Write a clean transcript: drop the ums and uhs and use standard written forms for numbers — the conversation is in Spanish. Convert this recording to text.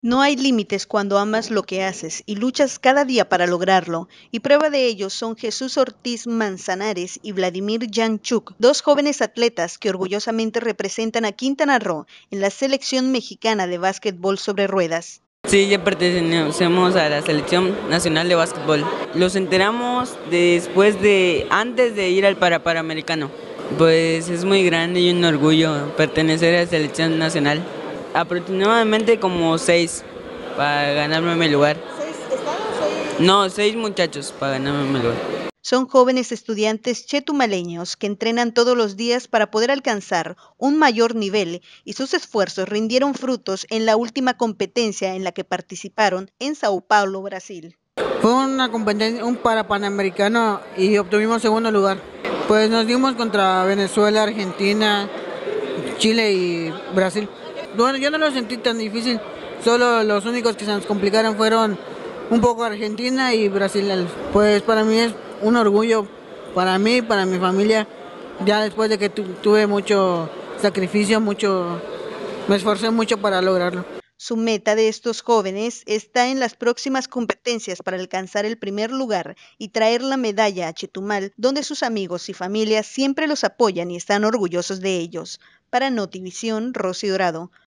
No hay límites cuando amas lo que haces y luchas cada día para lograrlo, y prueba de ello son Jesús Ortiz Manzanares y Vladimir Yanchuk, dos jóvenes atletas que orgullosamente representan a Quintana Roo en la selección mexicana de básquetbol sobre ruedas. Sí, ya pertenecemos a la selección nacional de básquetbol. Los enteramos antes de ir al Panamericano. Pues es muy grande y un orgullo pertenecer a la selección nacional. Aproximadamente como 6 para ganarme mi lugar. ¿Seis estados? No, 6 muchachos para ganarme mi lugar. Son jóvenes estudiantes chetumaleños que entrenan todos los días para poder alcanzar un mayor nivel y sus esfuerzos rindieron frutos en la última competencia en la que participaron en Sao Paulo, Brasil. Fue una competencia, un panamericano y obtuvimos segundo lugar. Pues nos dimos contra Venezuela, Argentina, Chile y Brasil. Bueno, yo no lo sentí tan difícil, solo los únicos que se nos complicaron fueron un poco Argentina y Brasil. Pues para mí es un orgullo, para mí, para mi familia, ya después de que tuve mucho sacrificio, me esforcé mucho para lograrlo. Su meta de estos jóvenes está en las próximas competencias para alcanzar el primer lugar y traer la medalla a Chetumal, donde sus amigos y familias siempre los apoyan y están orgullosos de ellos. Para Notivisión, Rosy Dorado.